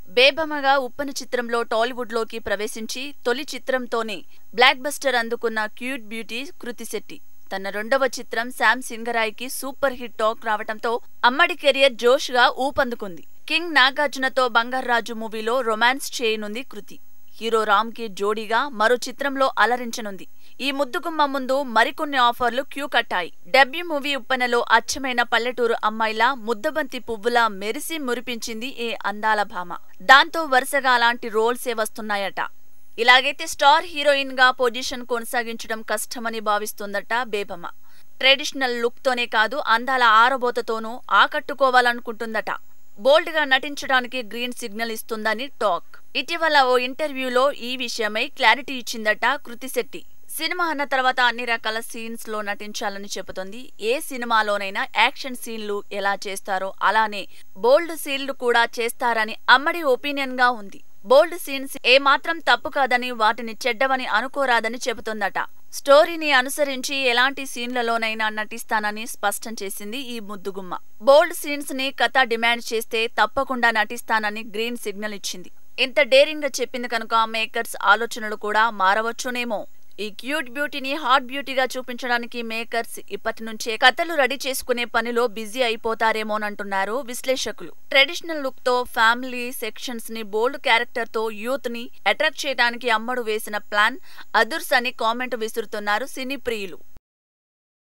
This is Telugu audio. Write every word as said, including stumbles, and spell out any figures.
బేబమగా ఉప్పన చిత్రంలో టాలీవుడ్ లోకి ప్రవేశించి తొలి చిత్రంతోనే బ్లాక్ బస్టర్ అందుకున్న క్యూట్ బ్యూటీ కృతి శెట్టి తన రెండవ చిత్రం శామ్ సింగరాయ్కి సూపర్ హిట్ టాక్ రావడంతో అమ్మడి కెరియర్ జోష్ గా ఊపందుకుంది. కింగ్ నాగార్జునతో బంగారాజు మూవీలో రొమాన్స్ చేయనుంది కృతి. హీరో రామ్ కి జోడీగా మరో చిత్రంలో అలరించనుంది. ఈ ముద్దుగుమ్మ ముందు మరికొన్ని ఆఫర్లు క్యూ కట్టాయి. డెబ్యూ మూవీ ఉప్పనలో అచ్చమైన పల్లెటూరు అమ్మాయిలా ముద్దబంతి పువ్వులా మెరిసి మురిపించింది ఏ అందాల భామ. దాంతో వరుసగా అలాంటి రోల్సే వస్తున్నాయట. ఇలాగైతే స్టార్ హీరోయిన్ గా పొజిషన్ కొనసాగించడం కష్టమని భావిస్తోందట బేబమ్మ. ట్రెడిషనల్ లుక్ తోనే కాదు అందాల ఆరబోతతోనూ ఆకట్టుకోవాలనుకుంటుందట. బోల్డ్ గా నటించడానికి గ్రీన్ సిగ్నల్ ఇస్తుందని టాక్. ఇటీవల ఓ ఇంటర్వ్యూలో ఈ విషయమై క్లారిటీ ఇచ్చిందట కృతి శెట్టి. సినిమా అన్న తర్వాత అన్ని రకాల సీన్స్ లో నటించాలని చెబుతోంది. ఏ సినిమాలోనైనా యాక్షన్ సీన్లు ఎలా చేస్తారో అలానే బోల్డ్ సీన్లు కూడా చేస్తారని అమ్మడి ఒపీనియన్ గా ఉంది. బోల్డ్ సీన్స్ ఏమాత్రం తప్పు కాదని వాటిని చెడ్డవని అనుకోరాదని చెబుతోందట. స్టోరీని అనుసరించి ఎలాంటి సీన్లలోనైనా నటిస్తానని స్పష్టం చేసింది ఈ ముద్దుగుమ్మ. బోల్డ్ సీన్స్ ని కథ డిమాండ్ చేస్తే తప్పకుండా నటిస్తానని గ్రీన్ సిగ్నల్ ఇచ్చింది. ఇంత డేరింగ్ గా చెప్పింది కనుక మేకర్స్ ఆలోచనలు కూడా మారవచ్చునేమో. ఈ క్యూట్ బ్యూటీని హాట్ బ్యూటీగా చూపించడానికి మేకర్స్ ఇప్పటి నుంచే కథలు రెడీ చేసుకునే పనిలో బిజీ అయిపోతారేమోనంటున్నారు విశ్లేషకులు. ట్రెడిషనల్ లుక్ తో ఫ్యామిలీ సెక్షన్స్ ని బోల్డ్ క్యారెక్టర్ తో యూత్ ని అట్రాక్ట్ చేయడానికి అమ్మడు వేసిన ప్లాన్ అదుర్స్ అని కామెంట్ విసురుతున్నారు సినీ ప్రియులు.